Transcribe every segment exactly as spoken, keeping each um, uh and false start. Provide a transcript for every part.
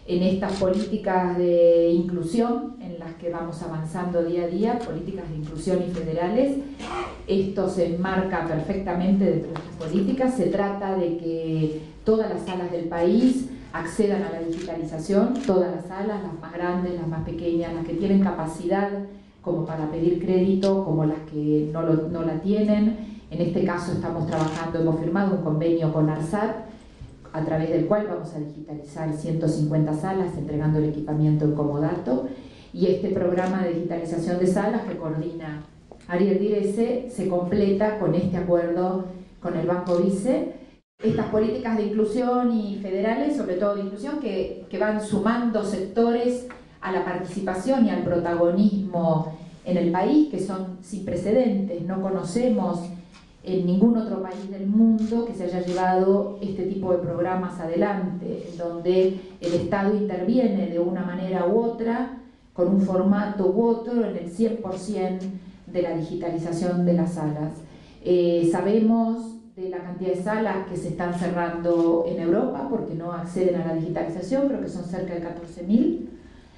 en estas políticas de inclusión en las que vamos avanzando día a día, políticas de inclusión y federales. Esto se enmarca perfectamente dentro de estas políticas. Se trata de que todas las salas del país accedan a la digitalización, todas las salas, las más grandes, las más pequeñas, las que tienen capacidad como para pedir crédito, como las que no, lo, no la tienen. En este caso estamos trabajando, hemos firmado un convenio con ARSAT, a través del cual vamos a digitalizar ciento cincuenta salas, entregando el equipamiento en comodato, y este programa de digitalización de salas que coordina Ariel Direse se completa con este acuerdo con el Banco Vice. Estas políticas de inclusión y federales, sobre todo de inclusión, que, que van sumando sectores a la participación y al protagonismo en el país, que son sin precedentes. No conocemos en ningún otro país del mundo que se haya llevado este tipo de programas adelante, en donde el Estado interviene de una manera u otra, con un formato u otro, en el cien por ciento de la digitalización de las salas. Eh, sabemos de la cantidad de salas que se están cerrando en Europa porque no acceden a la digitalización, creo que son cerca de catorce mil,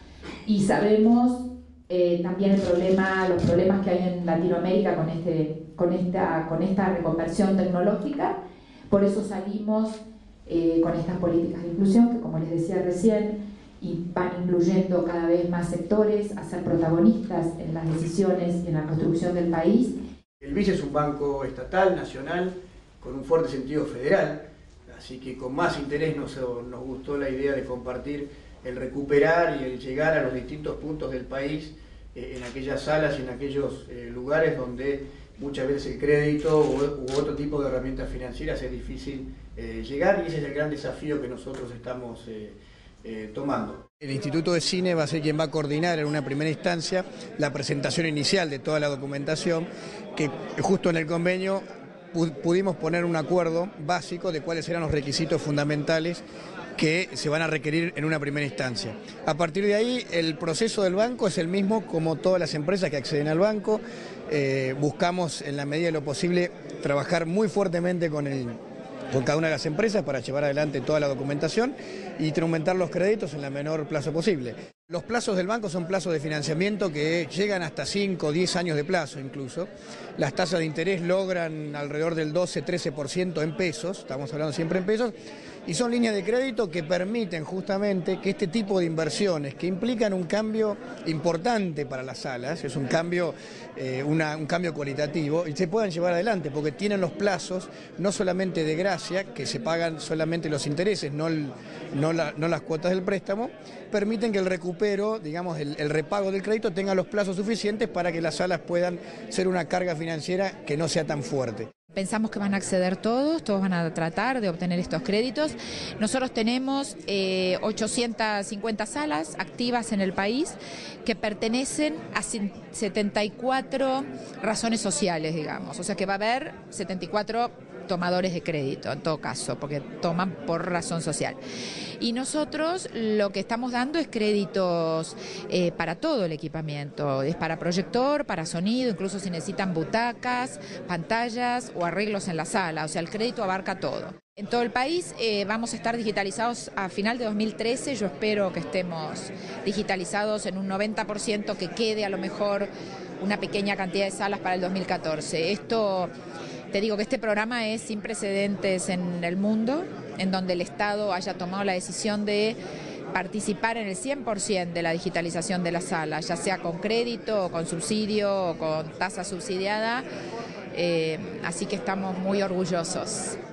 y sabemos eh, también el problema, los problemas que hay en Latinoamérica con este Con esta, con esta reconversión tecnológica. Por eso salimos eh, con estas políticas de inclusión que, como les decía recién, y van incluyendo cada vez más sectores a ser protagonistas en las decisiones y en la construcción del país. El Vice es un banco estatal, nacional, con un fuerte sentido federal, así que con más interés nos, nos gustó la idea de compartir el recuperar y el llegar a los distintos puntos del país, eh, en aquellas salas y en aquellos eh, lugares donde muchas veces el crédito u, u otro tipo de herramientas financieras es difícil eh, llegar, y ese es el gran desafío que nosotros estamos eh, eh, tomando. El Instituto de Cine va a ser quien va a coordinar en una primera instancia la presentación inicial de toda la documentación, que justo en el convenio pudimos poner un acuerdo básico de cuáles eran los requisitos fundamentales que se van a requerir en una primera instancia. A partir de ahí, el proceso del banco es el mismo como todas las empresas que acceden al banco. Eh, buscamos, en la medida de lo posible, trabajar muy fuertemente con, el, con cada una de las empresas para llevar adelante toda la documentación y instrumentar los créditos en el menor plazo posible. Los plazos del banco son plazos de financiamiento que llegan hasta cinco o diez años de plazo incluso. Las tasas de interés logran alrededor del doce a trece por ciento en pesos, estamos hablando siempre en pesos, y son líneas de crédito que permiten justamente que este tipo de inversiones, que implican un cambio importante para las salas, es un cambio, eh, una, un cambio cualitativo, y se puedan llevar adelante, porque tienen los plazos no solamente de gracia, que se pagan solamente los intereses, no, el, no, la, no las cuotas del préstamo, permiten que el recupero, digamos, el, el repago del crédito tenga los plazos suficientes para que las salas puedan ser una carga financiera que no sea tan fuerte. Pensamos que van a acceder todos, todos van a tratar de obtener estos créditos. Nosotros tenemos eh, ochocientas cincuenta salas activas en el país que pertenecen a setenta y cuatro razones sociales, digamos. O sea que va a haber setenta y cuatro tomadores de crédito, en todo caso, porque toman por razón social. Y nosotros lo que estamos dando es créditos eh, para todo el equipamiento, es para proyector, para sonido, incluso si necesitan butacas, pantallas o arreglos en la sala, o sea, el crédito abarca todo. En todo el país eh, vamos a estar digitalizados a final de dos mil trece, yo espero que estemos digitalizados en un noventa por ciento, que quede a lo mejor una pequeña cantidad de salas para el dos mil catorce. Esto, te digo que este programa es sin precedentes en el mundo, en donde el Estado haya tomado la decisión de participar en el cien por ciento de la digitalización de las salas, ya sea con crédito, o con subsidio, o con tasa subsidiada, eh, así que estamos muy orgullosos.